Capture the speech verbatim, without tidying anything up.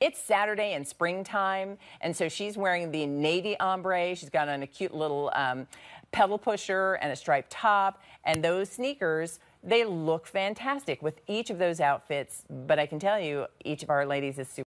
it's Saturday and springtime, and so she's wearing the navy ombre. She's got on a cute little um, pedal pusher and a striped top, and those sneakers, they look fantastic with each of those outfits. But I can tell you, each of our ladies is super